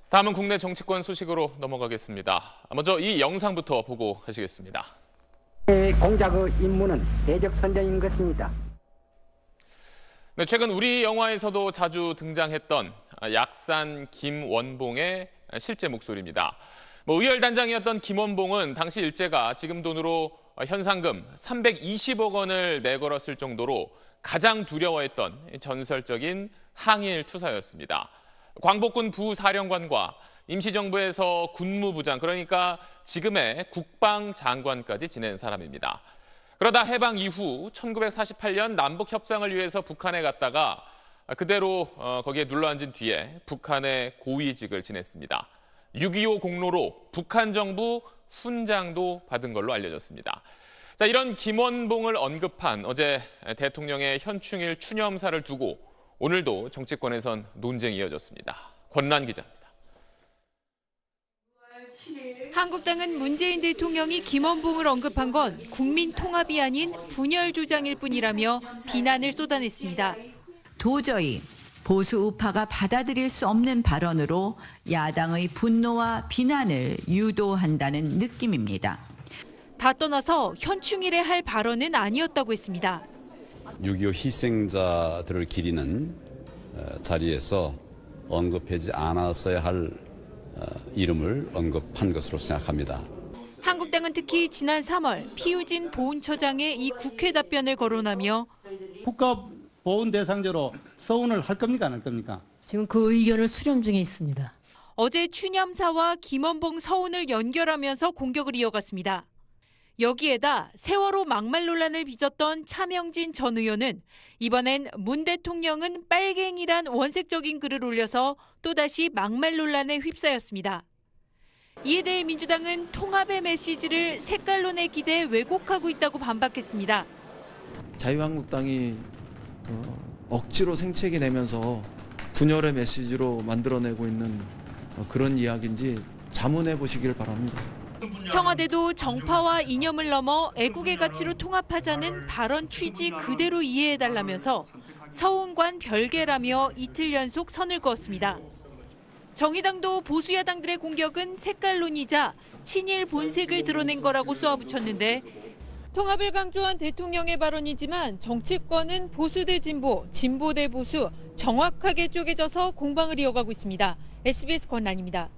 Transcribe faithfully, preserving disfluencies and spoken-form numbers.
다음은 국내 정치권 소식으로 넘어가겠습니다. 먼저 이 영상부터 보고 가시겠습니다. 공작의 임무는 대적 선전인 것입니다. 네, 최근 우리 영화에서도 자주 등장했던 약산 김원봉의 실제 목소리입니다. 뭐 의열단장이었던 김원봉은 당시 일제가 지금 돈으로 현상금 삼백이십억 원을 내걸었을 정도로 가장 두려워했던 전설적인 항일 투사였습니다. 광복군 부사령관과 임시정부에서 군무부장, 그러니까 지금의 국방장관까지 지낸 사람입니다. 그러다 해방 이후 천구백사십팔 년 남북협상을 위해서 북한에 갔다가 그대로 거기에 눌러앉은 뒤에 북한의 고위직을 지냈습니다. 육이오 공로로 북한 정부 훈장도 받은 걸로 알려졌습니다. 자, 이런 김원봉을 언급한 어제 대통령의 현충일 추념사를 두고 오늘도 정치권에선 논쟁이 이어졌습니다. 권란 기자입니다. 한국당은 문재인 대통령이 김원봉을 언급한 건 국민 통합이 아닌 분열 주장일 뿐이라며 비난을 쏟아냈습니다. 도저히 보수 우파가 받아들일 수 없는 발언으로 야당의 분노와 비난을 유도한다는 느낌입니다. 다 떠나서 현충일에 할 발언은 아니었다고 했습니다. 육이오 희생자들을 기리는 자리에서 언급하지 않았어야 할 이름을 언급한 것으로 생각합니다. 한국당은 특히 지난 삼월 피우진 보훈처장의 이 국회 답변을 거론하며 국가보훈 대상자로 서훈을 할 겁니까 안 할 겁니까? 지금 그 의견을 수렴 중에 있습니다. 어제 추념사와 김원봉 서훈을 연결하면서 공격을 이어갔습니다. 여기에다 세월호 막말 논란을 빚었던 차명진 전 의원은 이번엔 문 대통령은 빨갱이란 원색적인 글을 올려서 또다시 막말 논란에 휩싸였습니다. 이에 대해 민주당은 통합의 메시지를 색깔론에 기대해 왜곡하고 있다고 반박했습니다. 자유한국당이 어, 억지로 생채기 내면서 분열의 메시지로 만들어내고 있는 어, 그런 이야기인지 자문해 보시길 바랍니다. 청와대도 정파와 이념을 넘어 애국의 가치로 통합하자는 발언 취지 그대로 이해해달라면서 서훈관 별개라며 이틀 연속 선을 그었습니다. 정의당도 보수야당들의 공격은 색깔론이자 친일 본색을 드러낸 거라고 쏘아붙였는데 통합을 강조한 대통령의 발언이지만 정치권은 보수 대 진보, 진보 대 보수 정확하게 쪼개져서 공방을 이어가고 있습니다. 에스비에스 권란입니다.